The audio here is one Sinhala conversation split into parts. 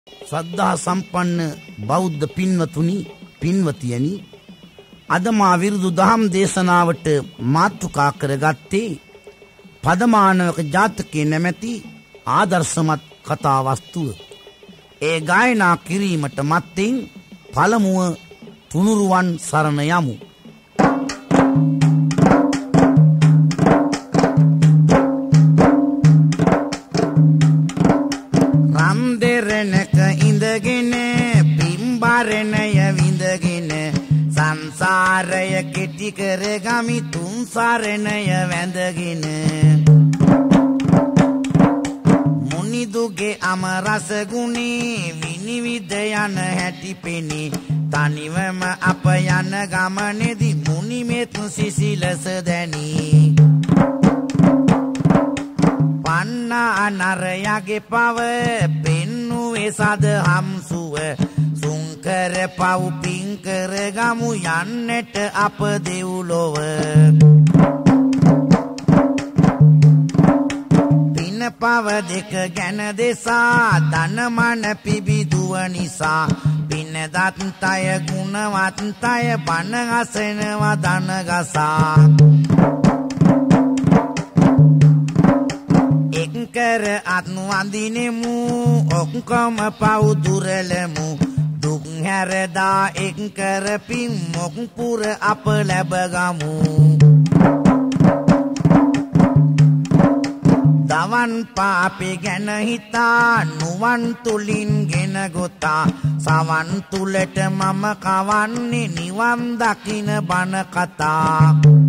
ශ්‍රද්ධා සම්පන්න බෞද්ධ පින්වතුනි පින්වතියනි අද මා විරුදු දහම් දේශනාවට මාතෘකා කරගත්තේ පදමානවක ජාතකයේ නැමැති ආදර්ශමත් කතා වස්තුව. ඒ ගායනා කිරීමට මත්තෙන් පළමුව තුනුරුවන් සරණ යමු. රන්දෙරණක ඉඳගෙන පිම්බරණය විඳගෙන සංසාරය කෙටි කර ගමි තුන් සරණය වැඳගෙන මුනිදුගේ අමරස ගුණේ විනිවිද යන හැටි පෙනී තනිවම අප යන ගමනේදී මුනිමෙත් සිසිලස දැනී පන්නා නරයගේ පව පෙන්නුවේ සදහම් සුව සුංකර පව් පිංකර ගමු යන්නට අප දෙව්ලොව පින පව දෙක ගැන දෙසා ධනමන පිබිදුව නිසා පින දත්තය ගුණවත්තය බණ අසනවා ධන ගසා කර අත්නු අඳිනෙමු ඔක්කොම පව් දුරලමු දුක් හැරදා එක් කර පින් මොක් පුර අප ලැබගමු දවන් පාපේ ගැන හිතා නුවන් තුලින් ගෙන ගොතා සවන් තුලට මම කවන්නේ නිවන් දකින බණ කතා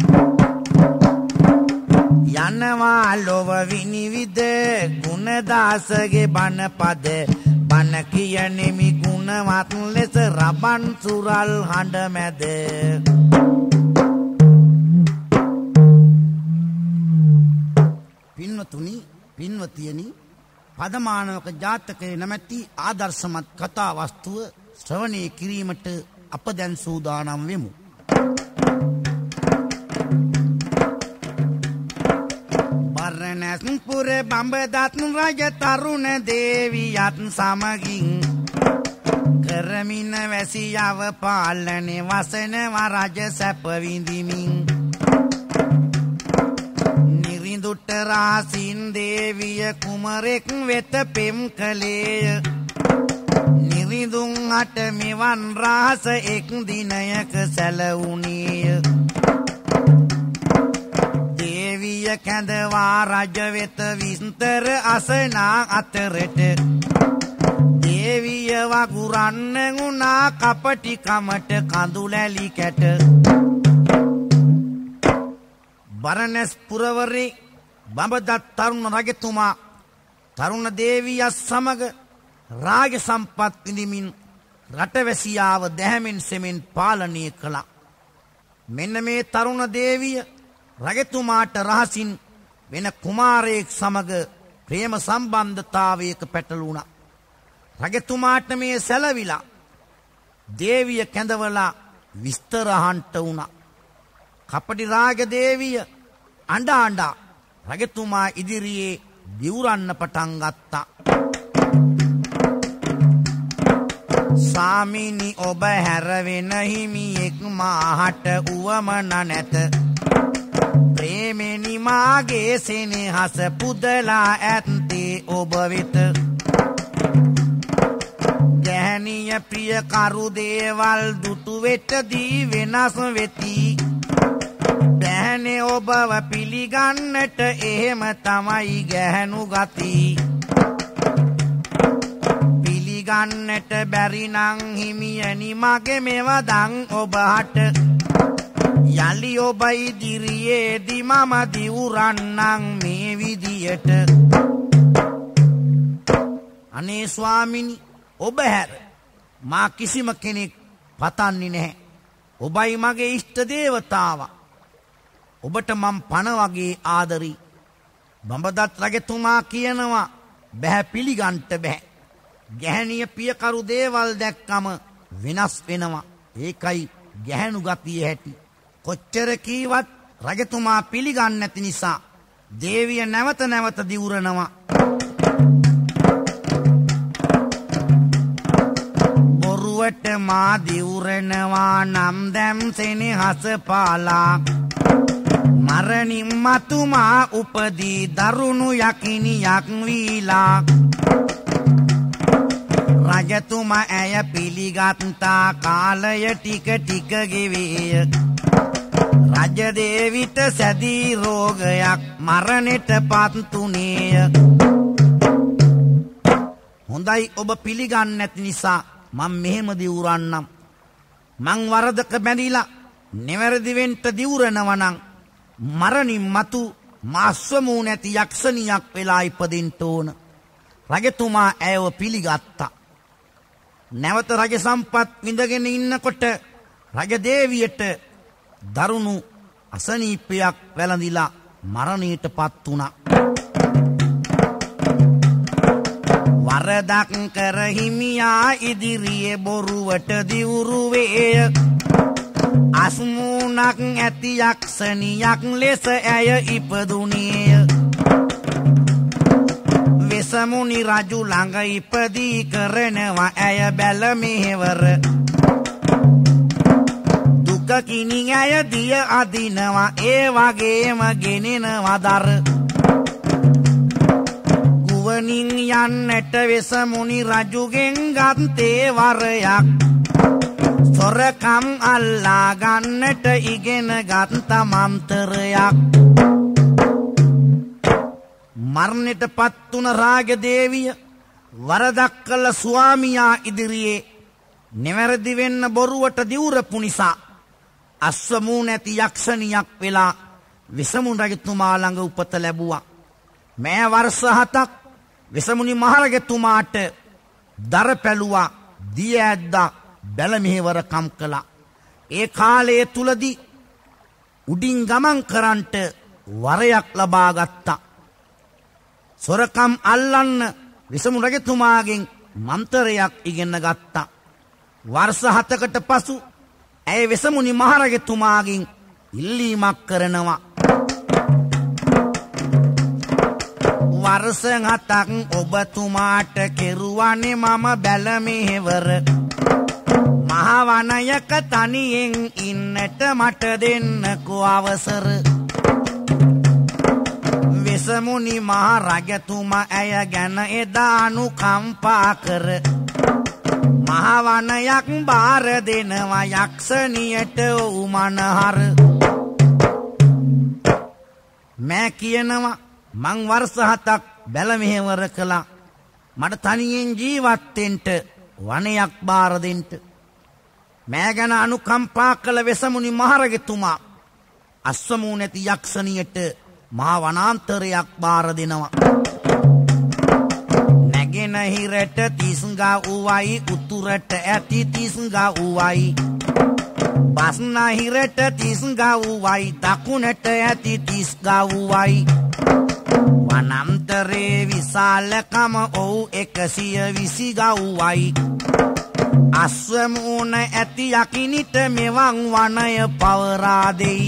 යනවා ලොව විනිවිද ගුණදාසගේ බණ පද බණ කියනෙමි ගුණවත් ලෙස රබන් සුරල් හඬ මැද පින්වතුනි පින්වතියනි පදමානවක ජාතකයේ නැමැති ආදර්ශමත් කතා වස්තුව ශ්‍රවණය කිරීමට අප දැන් සූදානම් වෙමු. පුර බඹදත් රජ තරුණ දේවියත් සමගින් කරමින වැසියව පාලනේ වසනවා රජ සැප විඳිමින් නිරිඳුට රාසින් දේවිය කුමරෙක් වෙත පෙම් කළේය නිරිඳුන් හට මෙවන් රහස එක් දිනයක සැලවුණේය කැඳවා රජ වෙත විස්තර අසනා අතරට දේවිය වගුරන්න ගුණා කපටි කමට කඳුලැලි කැට බරණැස් පුරවරේ බඹදත් තරුණ රජතුමා තරුණ දේවිය සමග රාජ සම්පත් විඳිමින් රටවැසියාව දැහැමෙන් සෙමෙන් පාලනය කළා. මෙන්න මේ තරුණ දේවිය රජතුමාට රහසින් වෙන කුමාරයෙක් සමග ප්‍රේම සම්බන්ධතාවයක පැටළුණා. රජතුමාට මේ සැලවිලා දේවිය කැඳවලා විස්තර අහන්නට වුණා. කපටි රාජ දේවිය අඬා අඬා රජතුමා ඉදිරියේ දිවුරන්න පටන් ගත්තා. ස්වාමීනි ඔබ හැරවෙන හිමියෙක් මාහට උවමන නැත. ප්‍රේමෙනි මාගේ සෙනෙහස පුදලා ඇත්තේ ඔබ වෙත. ගැහණිය ප්‍රිය කරු දේවල් දුටු වෙටදී වෙනස් වෙති. ගැහණේ ඔබව පිළිගන්නට එහෙම තමයි ගැහණු ගති. පිළිගන්නට බැරි නම් හිමියනි මගේ මෙවදන් ඔබට යලි ඔබ ඉදිරියේදී මම දිවුරන්නම් මේ විදියට. අනේ ස්වාමිනි ඔබ හැර මා කිසිම කෙනෙක් පතන්නේ නැහැ. ඔබයි මගේ ඉෂ්ට දේවතාවා. ඔබට මම පණ වගේ ආදරෙයි. බඹදත් රජතුමා කියනවා බෑ පිළිගන්ට බෑ. ගැහණිය පියකරු දේවල් දැක්කම වෙනස් වෙනවා. ඒකයි ගැහණු ගතිය ඇති. කොච්චර කීවත් රජතුමා පිළිගන්නේ නැති නිසා දේවිය නැවත නැවත දිවුරනවා. බොරුවට මා දිවුරනවා නම් දැම් සෙනෙහස පාලා මරණින් මතු මා උපදී දරුණු යකිනියක් වීලා රජතුමා ඇය පිළිගත්තා කාලය ටික ටික ගෙවේය රජදේවිට සැදී රෝගයක් මරණයට පත්තුනේය හොඳයි ඔබ පිළිගන්නේ නැති නිසා මම මෙහෙම දිවුරන්නම් මං වරදක බැඳිලා නිවැරදි වෙන්න දිවුරනවා නම් මරණින් මතු මාස්වමු නැති යක්ෂණියක් වෙලා ඉපදින්න ඕන රජතුමා ඇයව පිළිගත්තා නැවත රජ සම්පත් විඳගෙන ඉන්නකොට රජදේවියට දරුණු අසනීපයක් වැළඳිලා මරණයටපත් වුණා වරදක් කර හිමියා ඉදිරියේ බොරුවට දිවුරුවේය අස්මුණක් ඇති යක්ෂණියක් ලෙස ඇය ඉපදුනේය වෙසමුනි රජු ළඟ ඉපදී කරනවා ඇය බැල මෙහෙවර දුක කිනින් ඇය දිය අදිනවා ඒ වගේම ගෙනෙනවා දර ගුවනින් යන්නට වෙසමුනි රජුගෙන් ගත්තේ වරයක් සොරකම් අල්ලා ගන්නට ඉගෙන ගත්ත මන්තරයක් මරණයට පත් වුණ රාජදේවිය වරදක් කළ ස්වාමියා ඉදිරියේ නිවැරදි වෙන්න බොරුවට දිවුරපු නිසා අස්වමු නැති යක්ෂණියක් වෙලා විසමුණු රජතුමා ළඟ උපත ලැබුවා මේ වර්ෂ 7ක් විසමුණි මහරජතුමාට දර පැළුවා දිය ඇද්දා බැල මෙහෙවර කම් කළා ඒ කාලයේ තුලදී උඩින් ගමන් කරන්ට වරයක් ලබා ගත්තා සොරකම් අල්ලන්න විසමුණු රජතුමාගෙන් මන්තරයක් ඉගෙන ගත්තා වර්ෂ 7කට පසු ඇය වෙසමුණි මහරජතුමාගෙන් ඉල්ලීමක් කරනවා වර්ෂ 7ක් ඔබතුමාට කෙරුවානේ මම බැල මෙහෙවර මහ වනයක තනියෙන් ඉන්නට මට දෙන්නකෝ අවසර වෙසමුණි මහ රජතුමා ඇය ගැන එදා අනුකම්පා කර මහ වනයක් බාර දෙනවා යක්ෂණියට උමනහර මෑ කියනවා මං වර්ෂ 7ක් බැල මෙහෙවර කළා මට තනියෙන් ජීවත් වෙන්න වනයක් බාර දෙන්න මෑ ගැන අනුකම්පා කළ වෙසමුණි මහරජතුමා අස්වමු නැති යක්ෂණියට මහා වනාන්තරයක් බාර දෙනවා නැගෙනහිරට 30 ගව්වයි උතුරට ඇති 30 ගව්වයි බස්නාහිරට 30 ගව්වයි දකුණට ඇති 30 ගව්වයි වනාන්තරේ විශාලකම ඔව් 120 ගව්වයි අස්වමුණ ඇති යකිනිට මෙවන් වනය පවරා දෙයි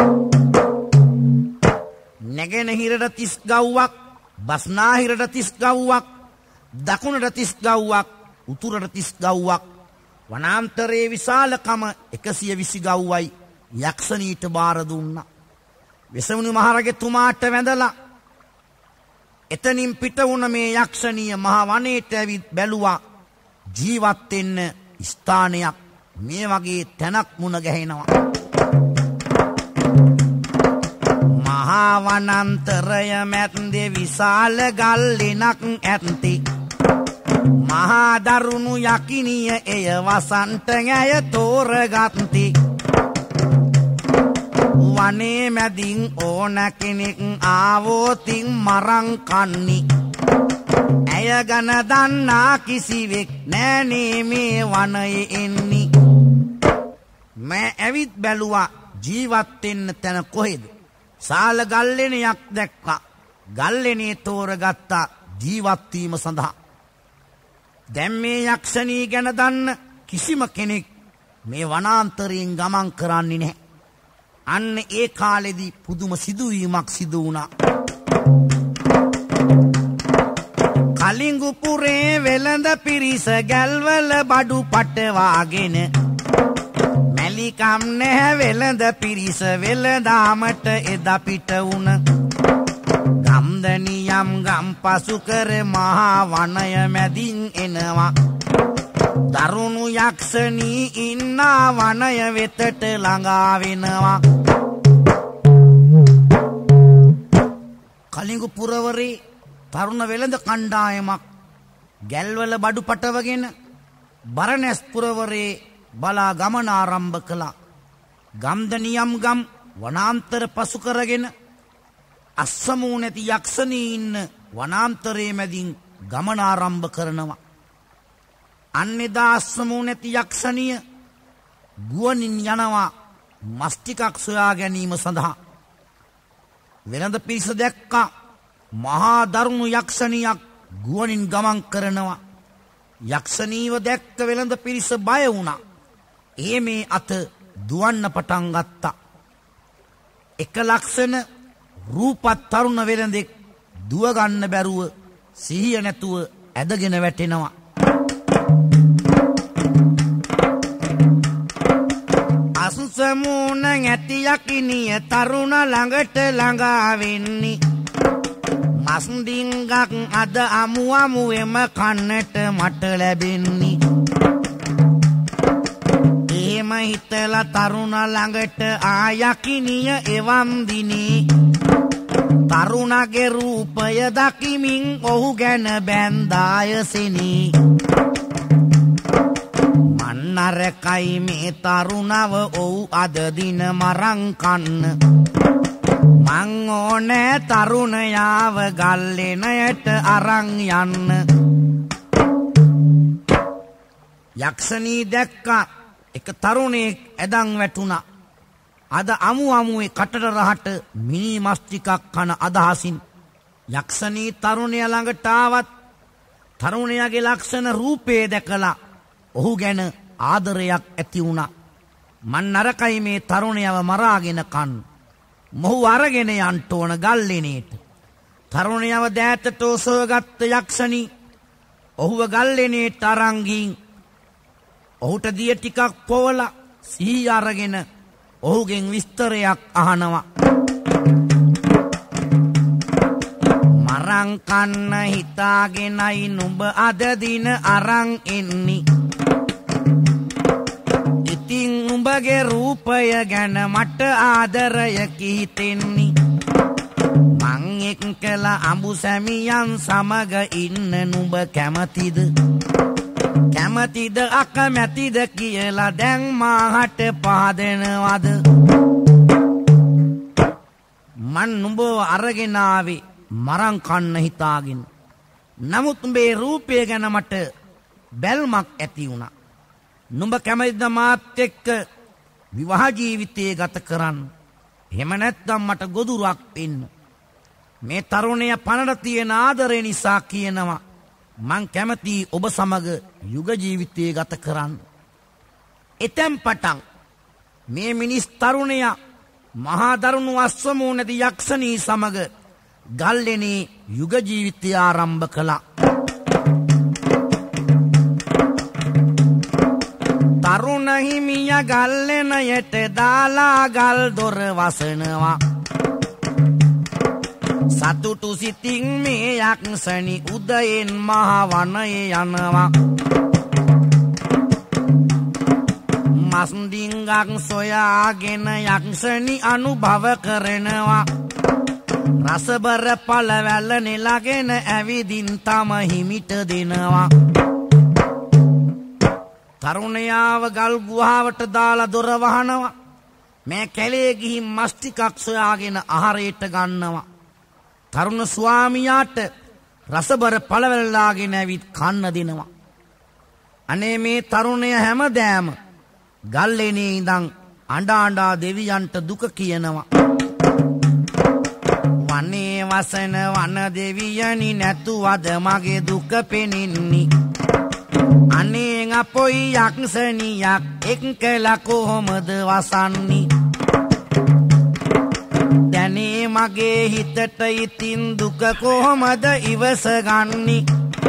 නැගෙනහිරට 30 ගව්වක් බස්නාහිරට 30 ගව්වක් දකුණට 30 ගව්වක් උතුරට 30 ගව්වක් වනාන්තරයේ විශාලකම 120 ගව්වයි යක්ෂණීට බාර දුන්නා වෙසමුණි මහරජතුමාට වැඳලා එතනින් පිට වුණ මේ යක්ෂණිය මහ වනයේට ඇවිත් බැලුවා ජීවත් වෙන්න ස්ථානයක් මේ වගේ තැනක් මුණ ගැහෙනවා මහා වනාන්තරය මැද්දේ විශාල ගල් ලෙනක් ඇත්තේ මහා දරුණු යකිනිය එය වසන්ත ඇය තෝරගත්තේ වනේ මැදින් ඕන කෙනෙක් ආවෝතින් මරං කන්නි ඇය ගැන දන්නා කිසිවෙක් නෑනේ මේ වනයේ එන්නේ මෑ ඇවිත් බැලුවා ජීවත් වෙන්න තැන කොහෙද සාල ගල්ලෙනයක් දැක්කා ගල්ලෙනේ තෝරගත්තා ජීවත් වීම සඳහා දැන් මේ යක්ෂණී ගැන දන්න කිසිම කෙනෙක් මේ වනාන්තරයෙන් ගමන් කරන්නේ නැහැ අන්න ඒ කාලෙදී පුදුම සිදුවීමක් සිදු වුණා කලිඟුපුරේ වෙළඳ පිරිස ගැල්වල බඩු පටවාගෙන මැලිකම් නැහැ වෙළඳ පිරිස වෙළඳාමට එදා පිට වුණ ගම්දනියම් ගම් පසු කර මහා වනය මැදින් එනවා දරුණු යක්ෂණී ඉන්නා වනය වෙතට ළඟා වෙනවා කලිඟු පුරවරේ තරුණ වෙළඳ කණ්ඩායමක් ගැල්වල බඩු පටවගෙන බරණැස් පුරවරේ බලා ගමන ආරම්භ කළා. ගම්දනියම් ගම් වනාන්තර පසු කරගෙන අස්සමූ නැති යක්ෂණී ඉන්න වනාන්තරයේ මැදින් ගමන ආරම්භ කරනවා. අන්නේදා අස්සමූ නැති යක්ෂණිය ගුවනින් යනවා මස් ටිකක් සොයා ගැනීම සඳහා. වෙළඳ පිරිස දැක්කා මහා දරුණු යක්ෂණියක් ගුවනින් ගමන් කරනවා. යක්ෂණීව දැක්ක වෙළඳ පිරිස බය වුණා. මේ අත දුවන්න පටන් ගත්තා. එක ලක්ෂණ රූපත් තරුණ වෙළඳෙක් දුව ගන්න බැරුව සිහිය නැතුව ඇදගෙන වැටෙනවා. අසුසමූණ ඇති යකිනිය තරුණ ළඟට ළඟා වෙන්නේ මස් ඩිංගක් අද අමු අමුවෙම කන්නට මට ලැබෙන්නේ. එහෙම හිතලා තරුණ ළඟට ආයකිනිය එවම් දිනේ තරුණගේ රූපය දකිමින් ඔහු ගැන බැන්දායසිනී. මන්නරකයි මේ තරුණව ඔහු අද දින මරං කන්න මං ඕනෑ තරුණයාව ගල්ලෙනයට අරන් යන්න. යක්ෂණී දැක්කා එක තරුණයෙක් ඇදන් වැටුණා. අද අමු අමුවේ කටට රහට මිනි මස් ටිකක් කන අදහසින් යක්ෂණී තරුණයා ළඟට ආවත් තරුණයාගේ ලක්ෂණ රූපේ දැකලා ඔහු ගැන ආදරයක් ඇති වුණා. මන් නරකයි මේ තරුණයව මරාගෙන කන්න. මොහු අරගෙන යන්න ඕන ගල්ලෙනේට. තරුණයව දෑතට ඔසවගත්ත යක්ෂණී ඔහුව ගල්ලෙනේට අරන් ගිහින් ඔහුට දිය ටිකක් පොවලා සිහිය අරගෙන ඔහුගෙන් විස්තරයක් අහනවා. මරං කන්න හිතාගෙනයි නුඹ අද දින අරන් එන්නේ. ඉතින් නුඹගේ රූපය ගැන මට ආදරයකි හිතෙන්නේ. මං එක්කල අඹු සැමියන් සමග ඉන්න නුඹ කැමතිද? කැමතිද අකමැතිද කියලා දැන් මාහට පහදනවද? මන් නුඹව අරගෙන ආවේ මරන් කන්න හිතාගෙන. නමුත් උඹේ රූපය ගැන මට බැල්මක් ඇති වුණා. නුඹ කැමතිද මාත් එක්ක විවාහ ජීවිතය ගත කරන්න? එහෙම නැත්නම් මට ගොදුරක් වෙන්න. මේ තරුණයා පනර තියෙන ආදරය නිසා කියනවා මං කැමති ඔබ සමග යුග ජීවිතය ගත කරන්න. එතෙන් පටන් මේ මිනිස් තරුණයා මහා දරුණු අස්වමූ නැති යක්ෂණී සමග ගල්ලෙනේ යුග ජීවිතය ආරම්භ කළා. තරුණ හිමිය ගල්ලෙනයට දාලා ගල් දොර වසනවා. සතුටු සිතින් මේ යක්ෂණී උදයෙන් මහා වනයේ යනවා. මස් ඩිංගක් සොයාගෙන යක්ෂණී අනුභව කරනවා. රසබර පළවැල නෙලාගෙන ඇවිදින් තම හිමිට දෙනවා. තරුණයාව ගල් ගුහාවට දාලා දොර වහනවා. මේ කැලේ ගිහින් මස් ටිකක් සොයාගෙන ආහාරයට ගන්නවා. තරුණ ස්වාමියාට රසබර පළවැල්ලාගෙන ඇවිත් කන්න දෙනවා. අනේ මේ තරුණයා හැමදාම ගල්ලෙනේ ඉඳන් අඬා දෙවියන්ට දුක කියනවා. වනේ වසන වන දෙවියනි නැතුවද මගේ දුක පෙනින්නේ. අනේ අපොයි යක්ෂණියක් එක්කලා කොහොමද වසන්නේ. දැනේ මගේ හිතට ඉතින් දුක කොහොමද ඉවසගන්නේ.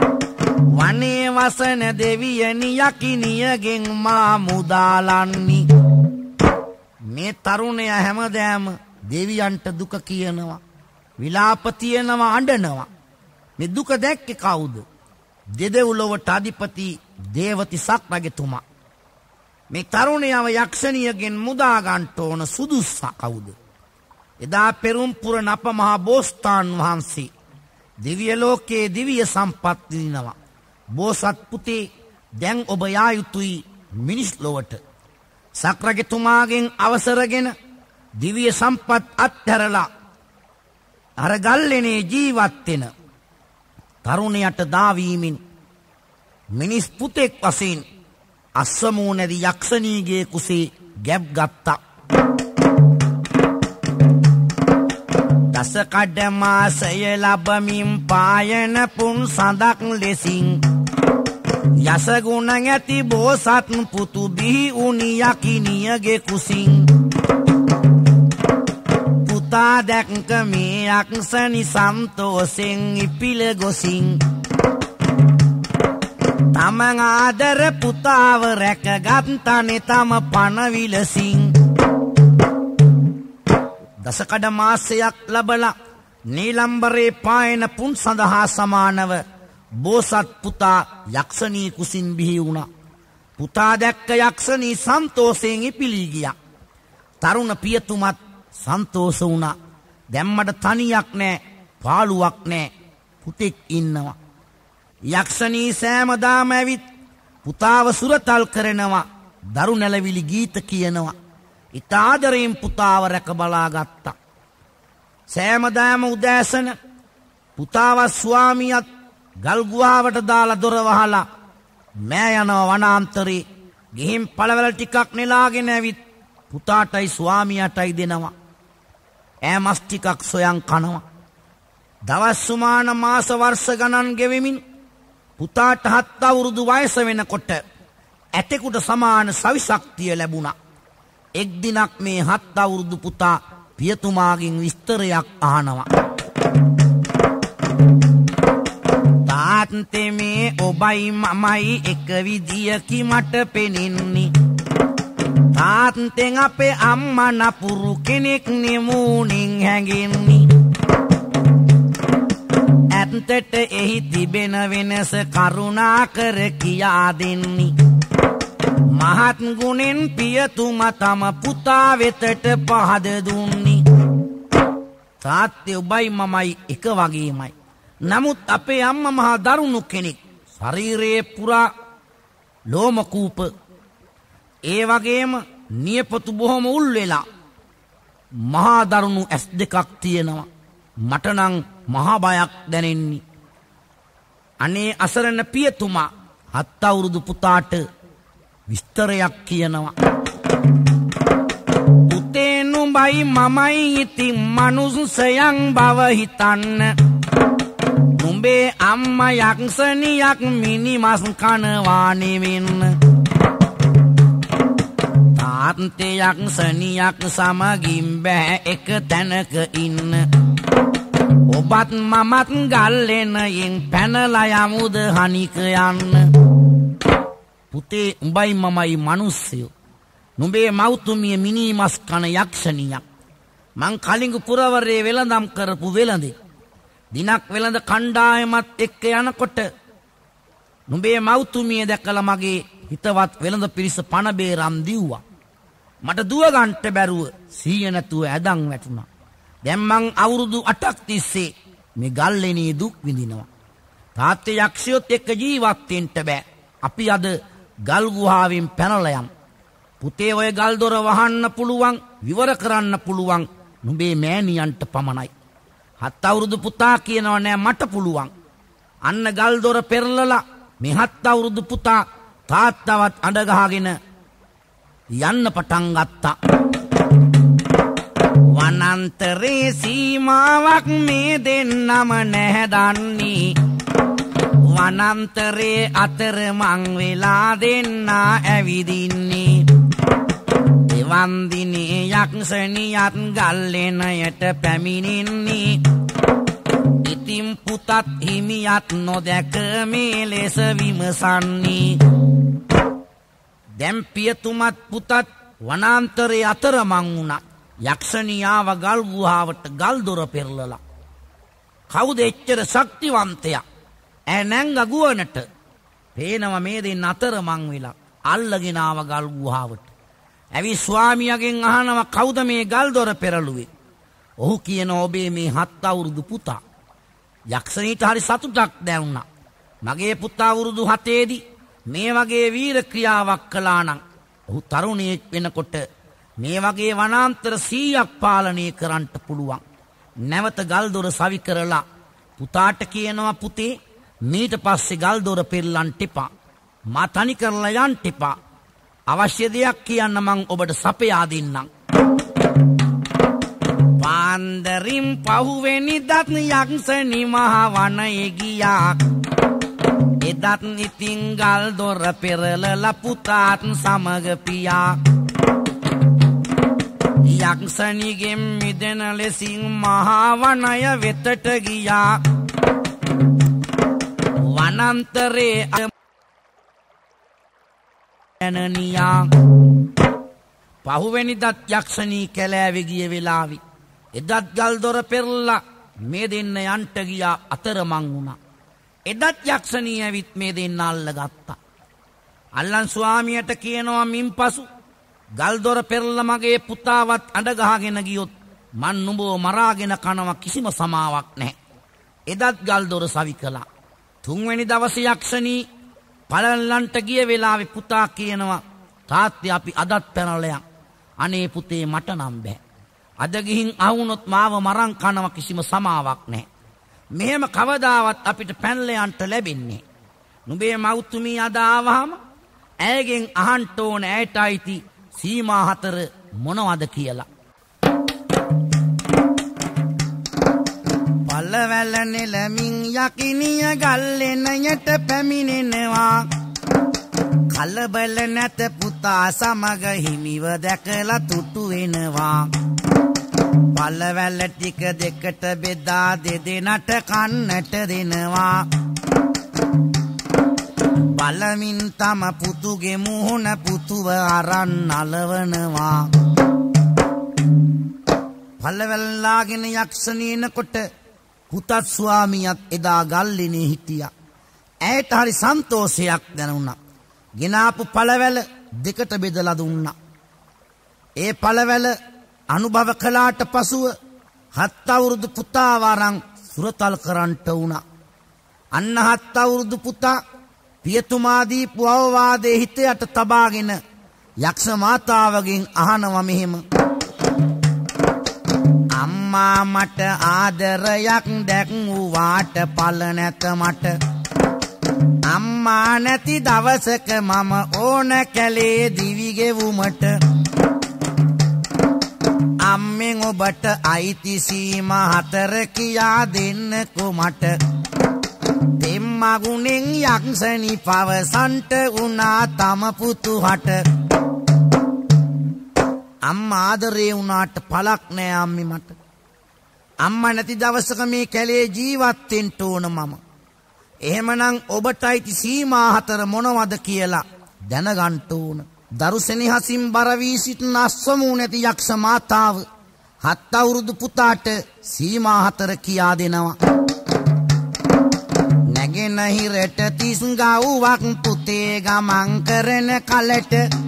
වනේ වසන දෙවියනි යකිනියගෙන් මා මුදාලන්නි. මේ තරුණය හැමදෑම දෙවියන්ට දුක කියනවා, විලාප තියනවා, අඬනවා. මේ දුක දැක්කේ කවුද? දෙදෙව්ලොවට අධිපති දේවති සක්රජතුමා. මේ තරුණයව යක්ෂණියගෙන් මුදා ගන්නට ඕන සුදුස්සා කවුද? එදා පෙරම්පුර නප මහා බෝසතාණන් වහන්සේ දිව්‍ය ලෝකයේ දිව්‍ය සම්පත් විඳිනවා. බෝසත් පුතේ, දැන් ඔබ යා යුතුයි මිනිස් ලොවට. සක්‍රජතුමාගෙන් අවසරගෙන දිව්‍ය සම්පත් අත්හැරලා අර ගල්ලෙනේ ජීවත් වෙන තරුණයට දාවීමෙන් මිනිස් පුතෙක් වශයෙන් අස්සමූ නැති යක්ෂණීගේ කුසේ ගැබ් ගත්තා. දස කඩ මාසය ලබමින් පායන පුන් සඳක් ලෙසින් යස ගුණ ඇති බෝසත් පුතු බිහි උනි යකිනියගේ කුසින්. පුතා දැක්ක මේ යක්ෂණි සන්තෝෂෙන් ඉපිල ගොසින් තමන් ආදර පුතාව රැකගත්තනේ තම පණවිලසින්. දසකඩ මාසයක් ලබලා නීලම්බරේ පායන පුන් සඳහා සමානව බෝසත් පුතා යක්ෂණී කුසින් බිහි වුණා. පුතා දැක්ක යක්ෂණී සන්තෝෂයෙන් ඉපිලී ගියා. තරුණ පියතුමත් සන්තෝෂ වුණා. දැම්මට තනියක් නෑ, පාළුවක් නෑ, පුතෙක් ඉන්නවා. යක්ෂණී සෑමදාම ඇවිත් පුතාව සුරතල් කරනවා, දරු නැලවිලි ගීත කියනවා. ඉතාදරයෙන් පුතාව රැක බලා ගත්තා. සෑමදාම උදෑසන පුතාව ස්වාමියත් ගල් ගුහාවට දාලා දොර වහලා මෑ යනවා වනාන්තරේ. ගිහින් පළවැල ටිකක් නෙලාගෙන ඇවිත් පුතාටයි ස්වාමියාටයි දෙනවා. ඈ මස් ටිකක් සොයන් කනවා. දවස් සුමාන මාස වර්ෂ ගණන් ගෙවෙමින් පුතාට 7 අවුරුදු වයස වෙනකොට ඇතෙකුට සමාන සවිශක්තිය ලැබුණා. එක් දිනක් මේ 7 අවුරුදු පුතා පියතුමාගෙන් විස්තරයක් අහනවා. තාත්තේ මේ ඔබයි මමයි එක විදියකි මට පෙනෙන්නේ. තාත්තෙන් අපේ අම්මා නපුරු කෙනෙක් නෙමූණින් හැඟෙන්නේ. ඇත්තට එහි තිබෙන වෙනස කරුණා කර කියා දෙන්නේ. මහත් ගුණෙන් පියතුමා තම පුතා වෙතට පහද දුන්නේ. තාත්තේ ඔබයි මමයි එක වගේමයි. නමුත් අපේ අම්මා මහා දරුණු කෙනෙක්. ශරීරයේ පුරා ලෝම කූප. ඒ වගේම නියපොතු බොහොම උල් වෙලා මහා දරුණු ඇස් දෙකක් තියෙනවා. මට නම් මහා බයක් දැනෙන්නේ. අනේ අසරණ පියතුමා 7 අවුරුදු පුතාට විස්තරයක් කියනවා. පුතේ නුඹයි මමයි ඉතින් මනුස්සයන් බව හිතන්න. නුඹේ අම්මා යක්ෂණියක් මිනිමස් කනවා නෙවෙන්න. තාත්තේ යක්ෂණියක් සමගින් බෑ එක තැනක ඉන්න. ඔබත් මමත් ගල්ලෙනයෙන් පැනලා යමුද හනික යන්න. පුතේ උඹයි මමයි මිනිස්සයෝ. නුඹේ මව්තුමිය මිනිමස් කන යක්ෂණියක්. මං කලිඟු පුරවරේ වෙළඳම් කරපු වෙළඳෙක්. දිනක් වෙළඳ කණ්ඩායමත් එක්ක යනකොට නුඹේ මව්තුමිය දැකලා මගේ හිතවත් වෙළඳ පිරිස පණ බේරම් දිව්වා. මට දුව ගන්නට බැරුව සීය නැතුව ඇදන් වැටුණා. දැන් මං අවුරුදු 8ක් තිස්සේ මේ ගල්ලෙනේ දුක් විඳිනවා. තාත්තේ යක්ෂයොත් එක්ක ජීවත් වෙන්න බෑ. අපි අද ගල් ගුහාවෙන් පැනලා යමු. පුතේ ඔය ගල් දොර වහන්න පුළුවන්, විවර කරන්න පුළුවන් නුඹේ මෑණියන්ට පමණයි. 7 අවුරුදු පුතා කියනවා නෑ මට පුළුවන්. අන්න ගල් දොර පෙරලලා මේ 7 අවුරුදු පුතා තාත්තවත් අඬ ගහගෙන යන්න පටන් ගත්තා. වනාන්තරේ සීමාවක් මේ දෙන්නම නැහැ දන්නේ. වනාන්තරේ අතර මං වෙලා දෙන්නා ඇවිදින්නේ. එවන් දිනේ යක්ෂණියත් ගල්ලෙනයට පැමිණෙන්නේ. ඉතින් පුතත් හිමියත් නොදැක මේ ලෙස විමසන්නේ. දැන් පියතුමත් පුතත් වනාන්තරයේ අතරමං වුණා. යක්ෂණියාව ගල් ගුහාවට ගල් දොර පෙරලලා. කවුද එච්චර ශක්තිවන්තයා? ඈ නැංග ගුවනට. පේනවා මේ දෙන්න අතරමං වෙලා අල්ලගෙන ආව ගල් ගුහාවට. ඇවි ස්වාමියාගෙන් අහනවා කවුද මේ ගල් දොර පෙරළුවේ? ඔහු කියනවා ඔබේ මේ 7 අවුරුදු පුතා. යක්ෂණීට හරි සතුටක් දැනුණා. මගේ පුතා අවුරුදු 7 දී මේ වගේ වීර ක්‍රියාවක් කළා නම් ඔහු තරුණයෙක් වෙනකොට මේ වගේ වනාන්තර 100ක් පාලනය කරන්න පුළුවන්. නැවත ගල් දොර සවි කරලා පුතාට කියනවා පුතේ මීට පස්සේ ගල් දොර පෙරලන්න එපා. මා තනි කරලා යන්න එපා. අවශ්‍ය දෙයක් කියන්න මං ඔබට සපයා දෙන්නම්. පාන්දරින් පහුවෙනි දත් යක්ෂණී මහ වනයේ ගියා. එදත් ඉතින් ගල් දොර පෙරලලා පුතාත් සමග පියා. යක්ෂණීගෙන් මිදෙන ලෙසින් මහා වනය වෙතට ගියා. වනාන්තරේ අනනියා පහුවෙනි දත් යක්ෂණී කැලෑවේ ගිය වෙලාවේ එදත් ගල් දොර පෙරලා මේ දෙන්න යන්ට ගියා අතරමං වුණා. එදත් යක්ෂණී ඇවිත් මේ දෙන්න අල්ලගත්තා. අල්ලන් ස්වාමියට කියනවා මින්පසු ගල් දොර පෙරලා මගේ පුතාවත් අඬ ගහගෙන ගියොත් මන් නුඹව මරාගෙන කනවා කිසිම සමාවක් නැහැ. එදත් ගල් දොර සවි කළා. තුන්වෙනි දවසේ යක්ෂණී පළලන්ට ගිය වෙලාවේ පුතා කියනවා තාත්තේ අපි අදත් පැනලා යන්. අනේ පුතේ මට නම් බෑ. අද ගිහින් ආවුනොත් මාව මරන් කනවා කිසිම සමාවක් නැහැ. මෙහෙම කවදාවත් අපිට පැනලා යන්න ලැබෙන්නේ. නුඹේ මව්තුමී අද ආවහම ඇයගෙන් අහන්න ඕන ඇයට අයිති සීමා 4 මොනවද කියලා. පල්ලවැල නෙලමින් යකිනිය ගල්ලෙනයට පැමිණෙනවා. කලබල නැත පුතා සමග හිමිව දැකලා තුටු වෙනවා. පල්ලවැල ටික දෙකට බෙදා දෙදෙනට කන්නට දෙනවා. බලමින් තම පුතුගේ මුහුණ පුතුව අරන් නලවනවා. පල්ලවැල් ලාගෙන යක්ෂණීනකොට පුතත් ස්වාමියාත් එදා ගල්ලෙනේ හිටියා. ඇයට හරි සන්තෝෂයක් දැනුණා. ගෙනාපු පළවැල දෙකට බෙදලා දුන්නා. ඒ පළවැල අනුභව කළාට පසුව 7 අවුරුදු පුතා වරන් සුරතල් කරන්ට වුණා. අන්න 7 අවුරුදු පුතා පියතුමා දීපු අවවාදයේ හිත යට තබාගෙන යක්ෂ මාතාවගෙන් අහනවා මෙහෙම. අම්මා මට ආදරයක් දැක්වුවාට පළ නැත මට. අම්මා නැති දවසක මම ඕන කැලේ දිවි ගෙවුමට. අම්මෙන් ඔබට අයිති සීමා 4 කියා දෙන්නකෝ මට. දෙම්මගුණෙන් යක්ෂණී පවසන්ට වුණා තම පුතුහට. අම්මා ආදරේ වුණාට පළක් නෑ අම්මි මට. අම්මා නැති දවසක මේ කැලේ ජීවත් වෙන්න ඕන මම. එහෙමනම් ඔබට අයිති සීමා 4 මොනවද කියලා දැනගන්න ඕන. දරුසෙනෙහසින් බර වී සිටින අස්වමු නැති යක්ෂ මාතාව 7 අවුරුදු පුතාට සීමා 4 කියා දෙනවා. නැගෙන හිරට 30 ගව්වක් පුතේ ගමන් කරන කලට.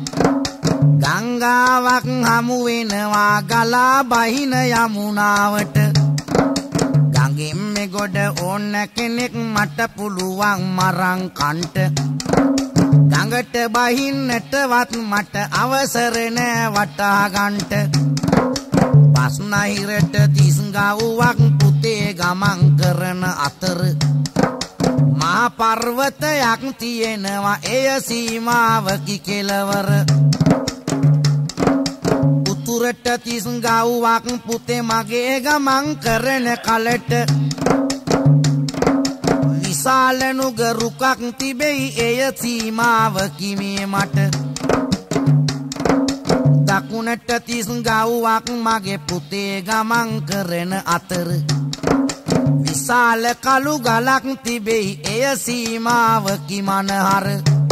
ගංගාවක් හමු වෙනවා ගලා බහින යමුනාවට. ගඟෙන් මෙගොඩ ඕන කෙනෙක් මට පුළුවන් මරන් කන්ට. ගඟට බහින්නටවත් මට අවසර නෑ වටා ගන්ට. පස්නහිරට 30 ගව්වක් පුතේ ගමන් කරන අතර. මහා පර්වතයක් තියෙනවා එය සීමාවකි කෙලවර. උතුරට 30 ගව්වක් පුතේ මගේ ගමන් කරන කලට. විශාල නුගරුකක් තිබෙයි එය සීමාවකි මේ මට. දකුණට 30 ගව්වක් මගේ පුතේ ගමන් කරන අතර. විශාල කළු ගලක් තිබෙයි එය සීමාවකි මනහර.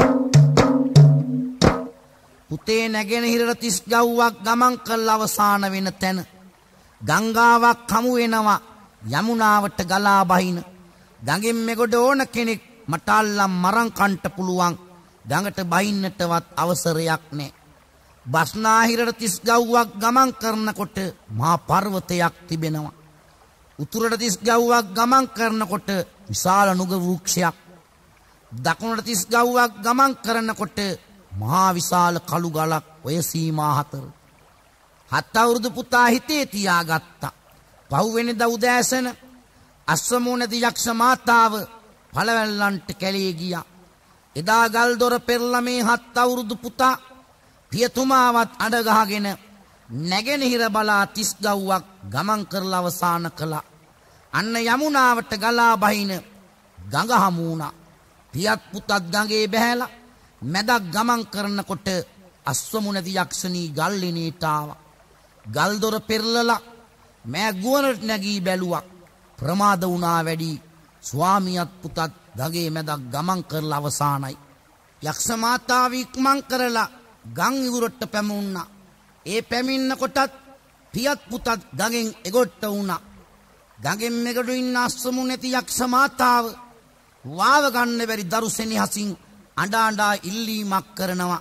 පුතේ නැගෙනහිරට 30 ගව්වක් ගමන් කළ අවසාන වෙන තැන ගංගාවක් හමු වෙනවා යමුනාවට ගලා බහින. ගඟෙන් මෙගොඩ ඕන කෙනෙක් මට අල්ලම් මරන් කන්ට පුළුවන්. ගඟට බහින්නටවත් අවසරයක් නැහැ. බස්නාහිරට 30 ගව්වක් ගමන් කරනකොට මහා පර්වතයක් තිබෙනවා. උතුරට 30 ගව්වක් ගමන් කරනකොට විශාල නුග වෘක්ෂයක්. දකුණට 30 ගව්වක් ගමන් කරනකොට මහා විශාල කළු ගලක්. ඔය සීමා හතර. 7 අවුරුදු පුතා හිතේ තියාගත්තා. පහුවෙනිදා උදෑසන අස්වැමුණදී යක්ෂ මාතාව පළවැල්ලන්ට කැලේ ගියා. එදා ගල්දොර පෙරලා මේ 7 අවුරුදු පුතා පියතුමාවත් අඬ ගහගෙන නැගෙනහිර බලා 30 ගව්වක් ගමන් කරලා අවසන් කළා. අන්න යමුනාවට ගලා බහින ගඟ හමු වුණා. පියත් පුතත් ගඟේ බැහැලා මැදක් ගමන් කරනකොට අස්වැමුණදී යක්ෂණී ගල්ලෙනේට ආවා. ගල්දොර පෙරලලා මෑ ගුවනට නැගී බැලුවා. ප්‍රමාද වුණා වැඩි. ස්වාමියාත් පුතත් ගඟේ මැදක් ගමන් කරලා අවසానයි. යක්ෂ මාතාව ඉක්මන් කරලා ගම් ඉවුරට පැමුණා. ඒ පැමිණෙන කොටත් පියත් පුතත් ගඟෙන් එගොට්ට වුණා. ගඟෙන් මෙගොඩ ඉන්න අස්සමු නැති යක්ෂ මාතාව වාව ගන්න බැරි දරු සෙනෙහසින් අඬ අඬා ඉල්ලීමක් කරනවා.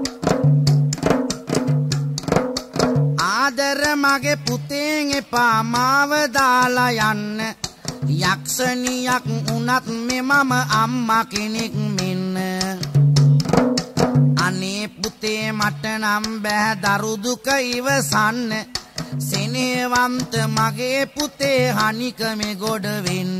ආදර මගේ පුතෙන් එපා මාව දාලා යන්න. යක්ෂණියක් උනත් මේ මම අම්මා කෙනෙක් මෙන්න. අනේ පුතේ මට නම් බෑ දරු දුක ඉවසන්න. සෙනෙහවන්ත මගේ පුතේ හනික මේ ගොඩ වෙන්න.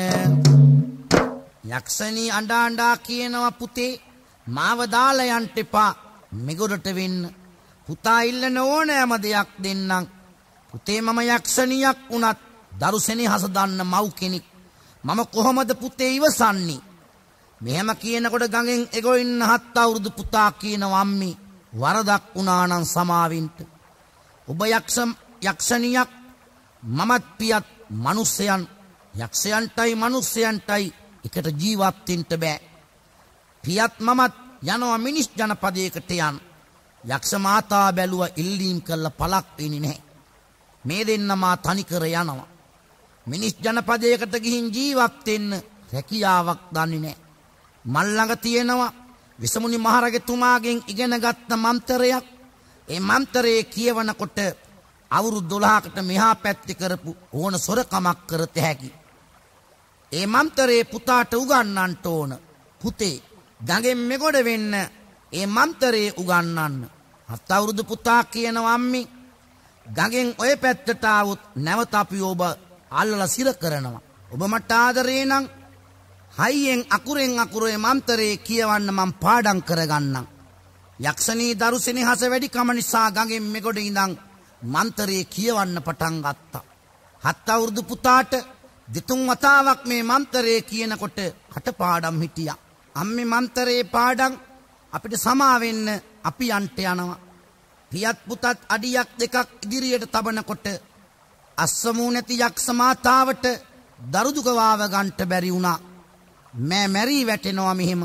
යක්ෂණී අඬ අඬා කියනවා පුතේ මාව දාලා යන්න එපා මේ ගොඩට වෙන්න. පුතා ඉල්ලන ඕනෑම දෙයක් දෙන්නම්. පුතේ මම යක්ෂණියක් වුණත් දරු සෙනෙහස දන්න මව් කෙනෙක්. මම කොහොමද පුතේ ඉවසන්නේ? මෙහෙම කියනකොට ගඟෙන් එගො ඉන්න 7 අවුරුදු පුතා කියනවා අම්මේ වරදක් වුණා නම් සමාවෙන්න. ඔබ යක්ෂණියක් මමත් පියත් මිනිසයන්. යක්ෂයන්ටයි මිනිසයන්ටයි එකට ජීවත් වෙන්න බෑ. පියත් මමත් යනවා මිනිස් ජනපදයකට යන්න. යක්ෂ මාතා බැලුවා ඉල්ලීම් කළ පළක් වෙන්නේ නැහැ. මේ දෙන්න මා තනිකර යනවා. මිනිස් ජනපදයකට ගිහින් ජීවත් වෙන්න රැකියාවක් දන්නේ නැහැ. මල් ළඟ තියෙනවා විසමුනි මහරජතුමාගෙන් ඉගෙන ගත්ත මන්ත්‍රයක්. ඒ මන්ත්‍රයේ කියවනකොට අවුරුදු 12කට මෙහා පැත්තේ කරපු ඕන සොරකමක් කරත හැකි. ඒ මන්ත්‍රයේ පුතාට උගන්වන්න ඕන. පුතේ ගඟෙන් මෙගොඩ වෙන්න ඒ මන්ත්‍රයේ උගන්වන්න. 7 අවුරුදු පුතා කියනවා අම්මේ ගඟෙන් ඔය පැත්තට ආවොත් නැවත අපි ඔබ අල්ලලා සිර කරනවා. ඔබ මට ආදරේ නම් හයියෙන් අකුරෙන් අකුරේ මන්ත්‍රයේ කියවන්න මම පාඩම් කරගන්නම්. යක්ෂණී දරු සෙනෙහස වැඩි කම නිසා ගඟෙන් මෙගොඩ ඉඳන් මන්ත්‍රයේ කියවන්න පටන් ගත්තා. 7 අවුරුදු පුතාට දෙතුන් වතාවක් මේ මන්ත්‍රයේ කියනකොට කටපාඩම් හිටියා. අම්මේ මන්ත්‍රයේ පාඩම් අපිට සමා වෙන්න අපි යන්ට යනවා. පියත් පුතත් අඩියක් දෙකක් ඉදිරියට තබනකොට අස්සමු නැති යක්ෂ මාතාවට දරු දුක වාව ගන්නට බැරි වුණා. මෑ මැරී වැටෙනවා මෙහෙම.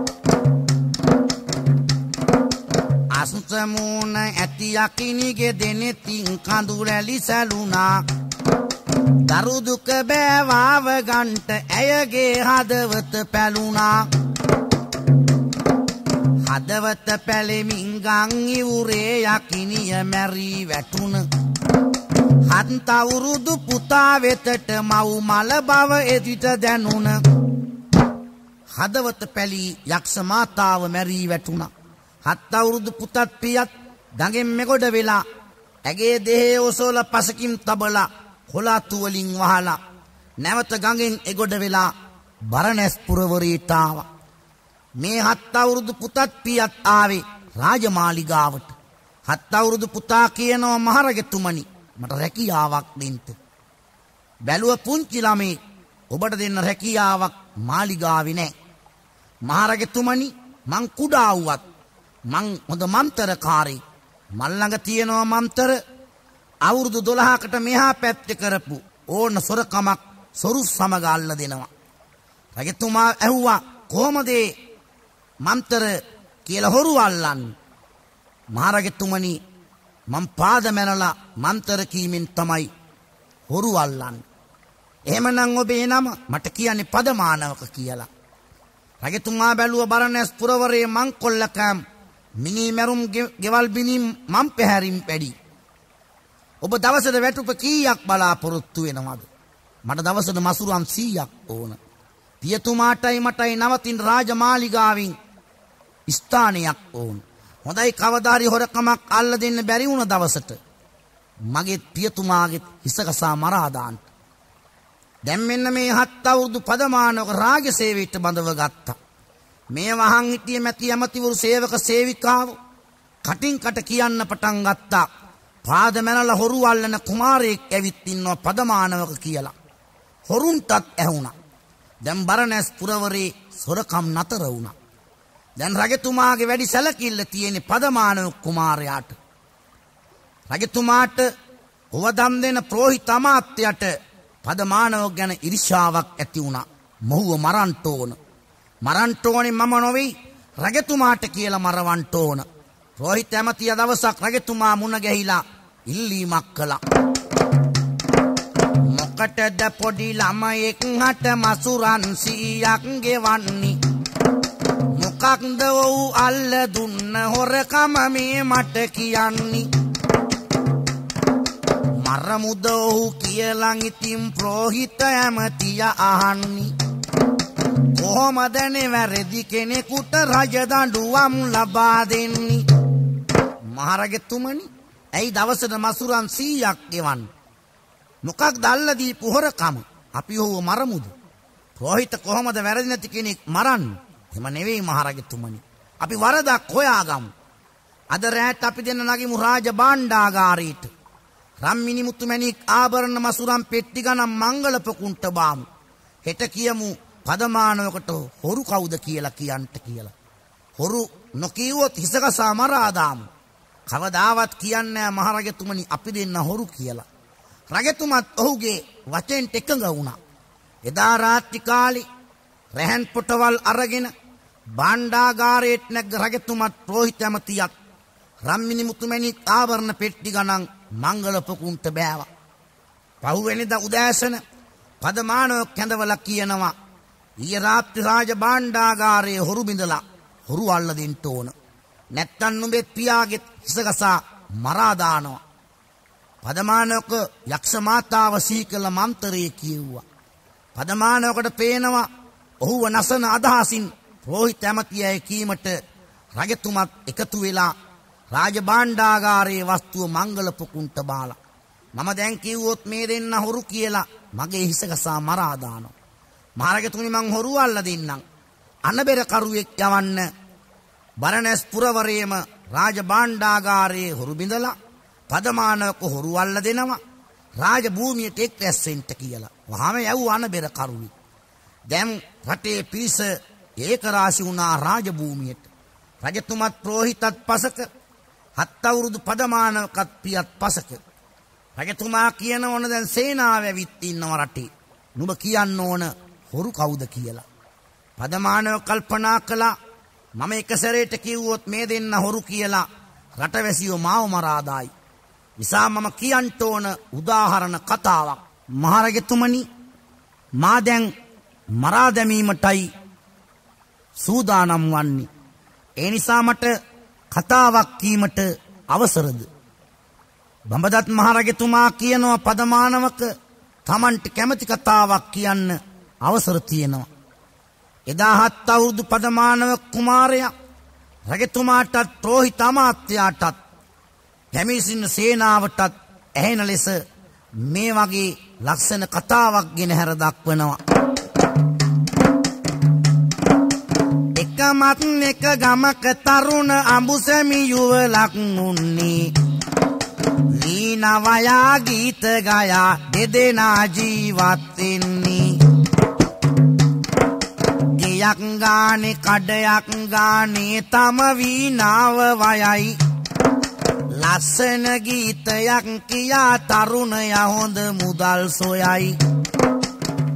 අස්සමුන ඇති යකිනිගේ දෙනෙතින් කඳු රැලි සැලුණා. දරු දුක බෑ වාව ගන්නට ඇයගේ හදවත පැලුණා. හදවත පැලෙමින් ගම් ඉවුරේ යකිනිය මැරී වැටුණ. 7 අවුරුදු පුතා වෙතට මව් මල බව එදිට දැනුණ. හදවත පැලී යක්ෂ මාතාව මැරී වැටුණා. 7 අවුරුදු පුතත් පියත් ගඟෙන් මෙගොඩ වෙලා ඇගේ දෙහේ ඔසෝල පසකින් තබලා කොළාතු වලින් වහලා නැවත ගඟෙන් එගොඩ වෙලා බරණැස් පුරවරයට ආවා. මේ 7 අවුරුදු පුතත් පියත් ආවේ රාජමාලිගාවට. 7 අවුරුදු පුතා කියනවා මහරජතුමනි මට රැකියාවක් දෙන්න. බැලුව පුංචි ළමේ ඔබට දෙන්න රැකියාවක් මාලිගාවේ නැහැ. මහරජතුමනි මං කුඩා වුවත් මං හොඳ මන්තරකාරී. මල් ළඟ තියෙනවා මන්තර අවුරුදු 12කට මෙහා පැත්තේ කරපු ඕන සොරකමක් සොරු සමග අල්ල දෙනවා. රජතුමා ඇහුවා කොහොමද මන්තර කියලා හොරු අල්ලන්නේ? මහරජතුමනි මම පාද මැනලා මන්තර කීමෙන් තමයි හොරු අල්ලන්නේ. එහෙමනම් ඔබේ නම? මට කියන්නේ පදමානවක කියලා. රජතුමා බැලුව බරණැස් පුරවරයේ මංකොල්ලකම් මිනි මරුම් ගෙවල් බිනිම් මම් පැහැරින් පැඩි. ඔබ දවසට වැටුප කීයක් බලාපොරොත්තු වෙනවද? මට දවසට මසුරන් 100ක් ඕන. පියතුමාටයි මටයි නවතින් රාජමාලිගාවෙන් ස්ථානයක් ඕන. හොඳයි කවදාරි හොරකමක් අල්ල දෙන්න බැරි වුණ දවසට මගේ පියතුමාගේ හිසකසා මරා දාන්න. දැන් මෙන්න මේ 7 අවුරුදු පදමානවක රාජසේවයට බඳව ගත්තා. මේ වහන් හිටියේ මැති ඇමතිවරු සේවක සේවිකාව කටින් කට කියන්න පටන් ගත්තා. පාද මැනලා හොරු අල්ලන කුමාරයෙක් ඇවිත් ඉන්නවා පදමානවක කියලා. හොරුන්ටත් ඇහුණා. දැන් බරණැස් පුරවරේ සොරකම් නතර වුණා. දැන් රජතුමාගේ වැඩි සැලකිල්ල තියෙන පදමානවක කුමාරයාට. රජතුමාට ඔවදම් දෙන ප්‍රෝහිත අමාත්‍යයට පදමානවක ගැන ඉරිෂාවක් ඇති වුණා. මොහුව මරන්න ඕන. මරන්න ඕනේ මම නොවේ රජතුමාට කියලා මරවන්න ඕන. ප්‍රෝහිත ඇමතිය දවසක් රජතුමා මුණ ගැහිලා ඉල්ලීමක් කළා. මොකටද පොඩි ළමයෙක් හට මසුරන් 100ක් ගෙවන්නේ? මොකක්ද ඔව් අල්ල දුන්න හොරකම මේ මට කියන්නේ? මරමුද ඔහු කියලා ඉතින් ප්‍රෝහිත ඇමතිය අහන්නේ. කොහොමද නෙවැරදි කෙනෙකුට රජ දඬුවම් ලබා දෙන්නේ? මහරජතුමනි ඇයි දවසට මසුරන් 100ක් ගෙවන්නේ? මොකක්ද අල්ල දීපු හොරකම? අපි ඔහුව මරමුද? ප්‍රෝහිත කොහොමද වැරදි නැති කෙනෙක් මරන්නේ? එහෙම නෙවෙයි මහරජතුමනි. අපි වරදක් හොයාගමු. අද රැට අපි දෙන්න නගිමු රාජ භාණ්ඩාගාරයට. රම්මිනි මුතුමැණික් ආභරණ මසුරන් පෙට්ටි ගණන් මංගල පොකුන්ට බාමු. හෙට කියමු පදමානවකට හොරු කවුද කියලා කියන්ට කියලා. හොරු නොකියුවොත් හිසකසා මරා දාමු. කවදාවත් කියන්නේ මහරජතුමනි අපි දෙන්න හොරු කියලා. රජතුමත් ඔහුගේ වචෙන්ට එකඟ වුණා. එදා රාත්‍රී කාලේ රැහන් පොටවල් අරගෙන භාණ්ඩාගාරයට නැග රජතුමත් ප්‍රෝහිත ඇමතියත් රම්මිනි මුතුමැණික් ආභරණ පෙට්ටි ගණන් මංගල පොකුන්ට බෑවා. පහුවෙනිදා උදෑසන පදමානවක කැඳවලා කියනවා ඊයේ රාත්‍රී රාජ භාණ්ඩාගාරයේ හොරු බිඳලා හොරු අල්ල දෙන්න ඕන. නැත්තම් නුඹේ පියාගේ හිසකසා මරා දානවා. පදමානවක යක්ෂ මාතාව සීකල මන්තරේ කියෙව්වා. පදමානවකට පේනවා ඔහුව නසන අදහසින් ප්‍රෝහිත ඇමතියයි කීමට රජතුමත් එකතු වෙලා රාජ භාණ්ඩාගාරයේ වස්තුව මංගල පොකුන්ට බාලා. මම දැන් කිව්වොත් මේ දෙන්න හොරු කියලා මගේ හිසකසා මරා දානවා. මහරජතුමනි මං හොරු අල්ල දෙන්නම්. අනබෙර කරුවෙක් යවන්න බරණැස් පුරවරයේම රාජ භාණ්ඩාගාරයේ හොරු බිඳලා පදමානවක හොරු අල්ල දෙනවා. රාජ භූමියට එක් රැස්සෙන්ට කියලා. වහාම යව් අනබෙර කරුවෙක්. දැන් රටේ පිරිස ඒකරාශි වුණා රාජ භූමියට. රජතුමත් ප්‍රෝහිතත් පසක 7 අවුරුදු පදමානවකත් පියත් පසක. රජතුමා කියන ඕන දැන් සේනාව ඇවිත් ඉන්නව රටේ. නුඹ කියන්න ඕන හොරු කවුද කියලා. පදමානව කල්පනා කළා මම එක සැරේට කිව්වොත් මේ දෙන්න හොරු කියලා රටවැසියෝ මාව මරා දායි. නිසා මම කියන්න ඕන උදාහරණ කතාවක්. මහරජතුමනි මා දැන් මරා දැමීමටයි සූදානම් වන්නේ. ඒ නිසා මට කතාවක් කීමට අවසරද? බඹදත් මහරජතුමා කියනවා පදමානවක තමන්ට කැමති කතාවක් කියන්න අවසර තියෙනවා. එදා 7 අවුරුදු පදමානවක කුමාරයා රජතුමාටත් ප්‍රෝහිත අමාත්‍යයාටත් පැමිණින සේනාවටත් ඇහෙන ලෙස මේ වගේ ලක්ෂණ කතාවක් ගෙන හැර දක්වනවා. එකමත් එක ගමක තරුණ අඹුසැමි යුවලක් මුන්නේ නීනවයා ගීත ගයා දෙදෙනා ජීවත් වෙන්නේ. ගෙයක් ගානේ කඩයක් ගානේ තම වීණාව වයයි. ලස්සන ගීතයක් කියා තරුණයා හොඳ මුදල් සොයයි.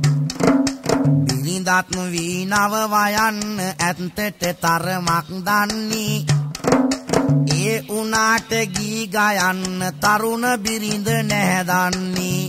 බිරිඳත් වීණාව වයන්න ඇත්තට තරමක් දන්නේ ඒ උනාට ගී ගයන්න තරුණ බිරිඳ නැහැ දන්නේ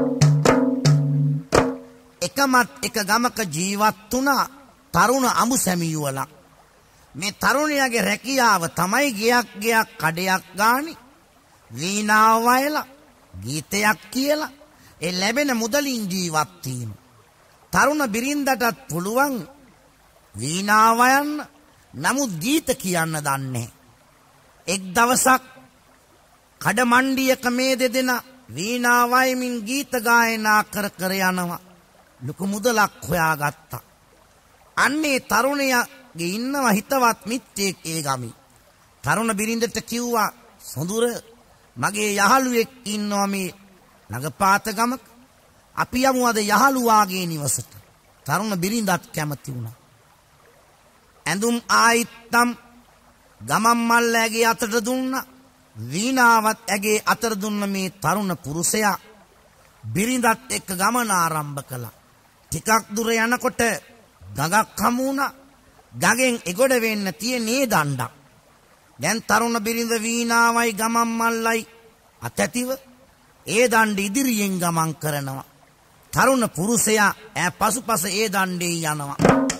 එකමත් එක ගමක ජීවත් වුණා තරුණ අඹු සැමියුවලා මේ තරුණයාගේ රැකියාව තමයි ගයක් කඩයක් ගානි වීණාව වයලා ගීතයක් කියලා ඒ ලැබෙන මුදලින් ජීවත් වීම තරුණ බිරිඳටත් පුළුවන් වීණාව වයන්න නමුත් ගීත කියන්න දන්නේ එක් දවසක් කඩමණ්ඩියක මේ දෙදෙනා වීණාව වයමින් ගීත ගායනා කර කර යනවා ලොකු මුදලක් හොයාගත්තා අන්නේ තරුණයාගේ ඉන්නවා හිතවත් මිත්‍රයෙක් ඒ ගමේ තරුණ බිරිඳට කිව්වා සොඳුර මගේ යහළුවෙක් ඉන්නවා මේ ළඟපාත ගමක අපි යමු අද යහළුවාගේ නිවසට තරුණ බිරිඳත් කැමති වුණා ඇඳුම් ආයිත්තම් ගමන් මල්ල ඇගේ අතට දුන්නා වීණාවත් ඇගේ අතට දුන්න මේ තරුණ පුරුෂයා බිරිඳත් එක්ක ගමන ආරම්භ කළා ටිකක් දුර යනකොට ගඟක් හමු වුණා ගඟෙන් එගොඩ වෙන්න තියෙන්නේ දණ්ඩක් දැන් තරුණ බිරිඳ වීණාවයි ගමන් මල්ලයි අතැතිව ඒ දණ්ඩ ඉදිරියෙන් ගමන් කරනවා තරුණ පුරුෂයා ඈ පසුපස ඒ දණ්ඩේ යනවා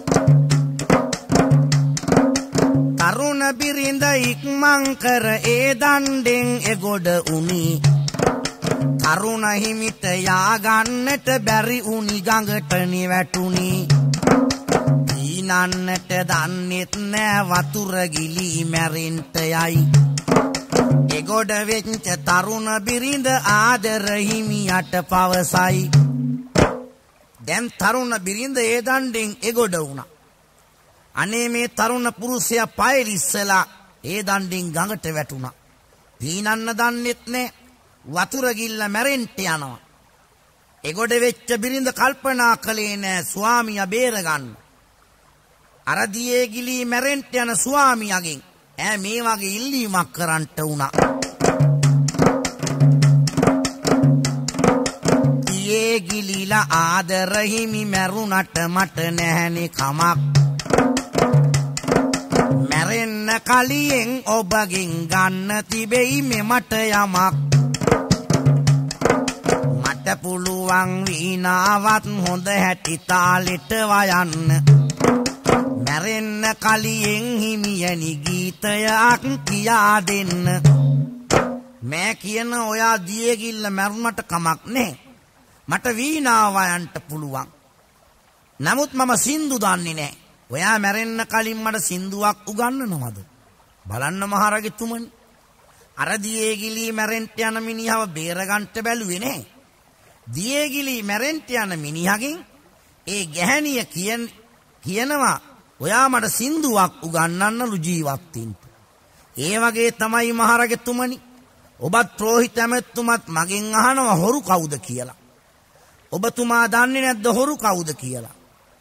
තරුණ බිරිඳ ඉක්මන් කර ඒ දණ්ඩෙන් එගොඩ උනි තරුණ හිමිට යා ගන්නට බැරි උනි ගඟට නිවැටුනි නන්නට දන්නෙත් නෑ වතුර ගිලී මැරෙන්ට යයි එගොඩ වෙච්ච තරුණ බිරිඳ ආදර හිමියට පවසයි දැන් තරුණ බිරිඳ ඒ දණ්ඩෙන් එගොඩ වුණා අනේ මේ තරුණ පුරුෂයා පය ඉස්සලා ඒ දණ්ඩෙන් ගඟට වැටුණා පීනන්න දන්නෙත් නෑ වතුර ගිල්ල මැරෙන්ට යනවා එගොඩ වෙච්ච බිරිඳ කල්පනා කළේ නෑ ස්වාමියා බේරගන්න අර දියේ ගිලී මැරෙන්ට යන ස්වාමියාගෙන් ඈ මේ වගේ ඉල්ලීමක් කරන්නට වුණා. දියේ ගිලිලා ආදර හිමි මැරුණට මට නැහැනේ කමක්. මැරෙන්න කලියෙන් ඔබගෙන් ගන්න තිබෙයි මෙමට යමක්. මට පුළුවන් වීණාවත් හොඳ හැටි තාලෙට වයන්න. මැරෙන්න කලියෙන් හිමියනි ගීතයක් කියා දෙන්න මෑ කියන ඔයා දියගිල්ල මැරුණට කමක් නෑ මට වීණාව වයන්ට පුළුවන් නමුත් මම සින්දු දන්නේ නෑ ඔයා මැරෙන්න කලින් මට සින්දුවක් උගන්වනවද බලන්න මහරජතුමනි අර දියගිලී මැරෙන්ට යන මිනිහව බේරගන්න බැලුවේ නෑ දියගිලී මැරෙන්ට යන මිනිහගෙන් ඒ ගැහණිය කියනවා ඔයා මට සින්දුවක් උගන්වන්නලු ජීවත් වෙන්න. ඒ වගේ තමයි මහරජතුමනි. ඔබත් ප්‍රෝහිත ඇමතුමත් මගෙන් අහනවා හොරු කවුද කියලා. ඔබතුමා දන්නේ නැද්ද හොරු කවුද කියලා?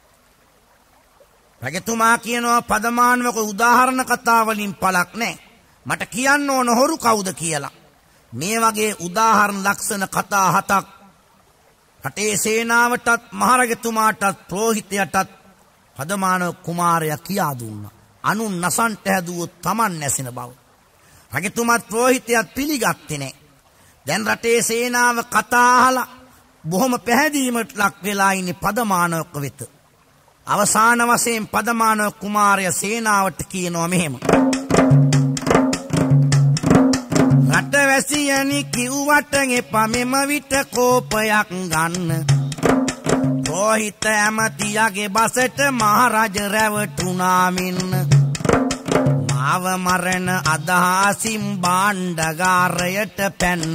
රජතුමා කියනවා පදමානවක උදාහරණ කතා වලින් පළක් නැහැ. මට කියන්න ඕන හොරු කවුද කියලා. මේ වගේ උදාහරණ ලක්ෂණ කතා හතක් රටේ සේනාවටත් මහරජතුමාටත් ප්‍රෝහිතයටත් පදමානව කුමාරයා කියා දුන්නා. අනුන් නසන්ට හැදුවොත් Taman නැසෙන බව. රජතුමාත් ප්‍රෝහිතයත් පිළිගත්තේ නැහැ. දැන් රටේ සේනාව කතා අහලා බොහොම පැහැදීමට ලක් වෙලා ඉන්නේ පදමානවක වෙත. අවසාන වශයෙන් පදමානව කුමාරයා සේනාවට කියනවා මෙහෙම. රටවැසියනි කිව්වට එපා මෙම විට කෝපයක් ගන්න. ප්‍රෝහිත ඇමතියගේ බසට මහරජ රැවටුණා මෙන්න. මාව මරණ අදහසින් භාණ්ඩගාරයට පැන්න.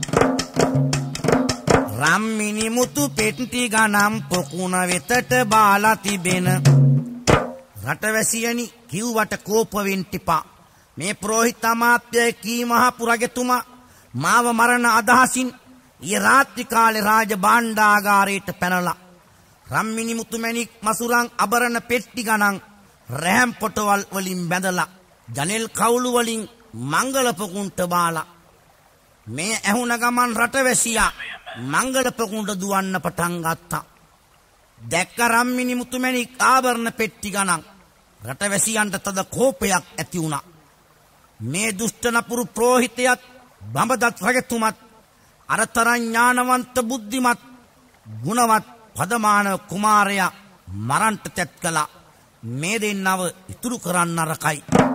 රම්මිනි මුතු පෙට්ටි ගනම් පොකුණ වෙතට බාලා තිබෙන. රටවැසියනි කිව්වට කෝප වෙන්න එපා. මේ ප්‍රෝහිත අමාත්‍ය කී මහපු රජතුමා මාව මරණ අදහසින් ඊ රාත්‍රී කාලේ රාජ භාණ්ඩාගාරයට පැනලා රම්මිනි මුතුමැණික් මසුරන් අබරණ පෙට්ටි ගණන් රැම් පොටවල් වලින් බැඳලා ජනෙල් කවුළු වලින් මංගල පොකුණට බාලා මේ ඇහුණ ගමන් රටවැසියා මංගල පොකුණට දුවන්න පටන් ගත්තා. දැක්ක රම්මිනි මුතුමැණික් ආභරණ පෙට්ටි ගණන් රටවැසියන්ට තද කෝපයක් ඇති වුණා. මේ දුෂ්ට නපුරු ප්‍රෝහිතයත් බඹදත් රජතුමත් අරතරන් ඥානවන්ත බුද්ධිමත් ගුණවත් පදමානව කුමාරයා මරන්ට තැත් කළා. මේ දෙන්නව ඉතුරු කරන්න නරකයි.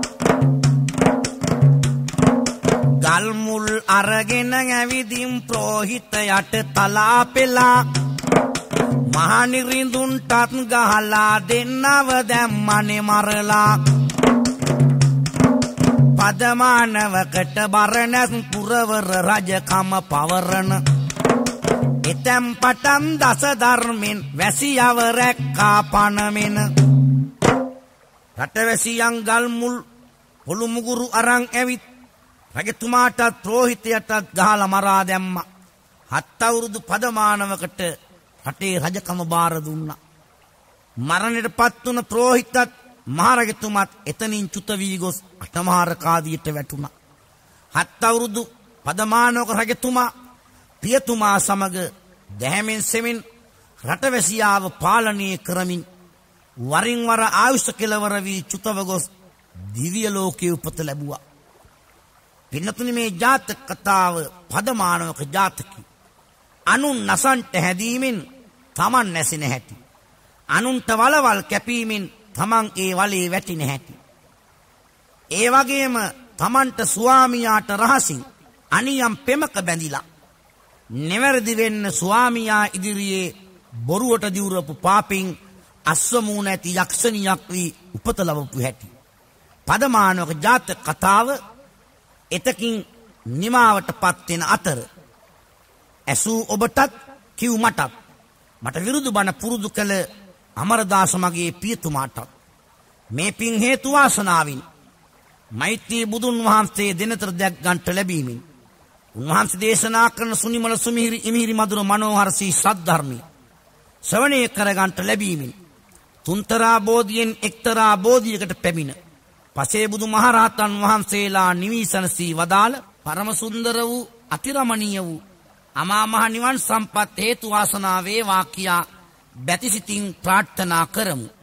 ගල් මුල් අරගෙන ඇවිදින් ප්‍රෝහිතයට තලා පෙලා මහනිරිඳුන්ටත් ගහලා දෙන්නව දැම්මනේ මරලා. පදමානවකට බරණැස් පුරවර රජකම පවරන එතැම් පටන් දස ධර්මෙන් වැසියව රැක්කා පනමෙන. රටවැසියන් ගල් මුල් පොළු මුගුරු අරන් ඇවිත් රජතුමාටත් ප්‍රෝහිතයටත් ගහලා මරා දැම්මා. 7 අවුරුදු පදමානවකට රටේ රජකම බාර දුන්නා. මරණයට පත් වුණ ප්‍රෝහිතත් මහරජතුමත් එතනින් චුත වී ගොස් අටමහර කාදියට වැටුණා. 7 අවුරුදු පදමානවක රජතුමා පියතුමා සමග දැහැමෙන් සෙමින් රටවැසියාව පාලනය කරමින් වරින් වර ආයුෂ කෙලවර වී චුතව ගොස් දිව්‍ය ලෝකයේ උපත ලැබුවා. පින්නතුනි මේ ජාතක කතාව පදමානවක ජාතකයි. අනුන් නසන්ට හැදීමෙන් තමන් නැසෙන හැටි. අනුන්ට වලවල් කැපීමෙන් තමන් ඒ වලේ වැටින හැටි. ඒ වගේම තමන්ට ස්වාමියාට රහසින් අනියම් පෙමක බැඳිලා නෙවැරදි වෙන්න ස්වාමියා ඉදිරියේ බොරුවට දිවුරපු පාපෙන් අස්වමූණ ඇති යක්ෂණියක් වී උපත ලබපු හැටි. පදමානවක ජාතක කතාව එතකින් නිමාවට පත් වෙන අතර ඇසූ ඔබටත් කිව් මටත් මට විරුදු බණ පුරුදු කළ අමරදාස මගේ පියතුමාටත් මේ පින් හේතු වාසනාවින් මෛත්‍රී බුදුන් වහන්සේ දිනතර දැක් ගන්නට ලැබීමෙන් උන්වහන්සේ දේශනා කරන සුනිමල සුමිහිරි ඉමිහිරි මధుර මනෝහර සී සද්ධර්මී ශ්‍රවණය කර ගන්නට ලැබීමෙන් තුන්තරා බෝධියෙන් එක්තරා බෝධියකට පැමිණ පසේ බුදු මහරහතන් වහන්සේලා නිවිසනසී වදාළ පරම සුන්දර වූ අතිරමණීය වූ අමා මහ නිවන් සම්පත් හේතු වාසනා වේවා කියා බැතිසිතින් ප්‍රාර්ථනා කරමු.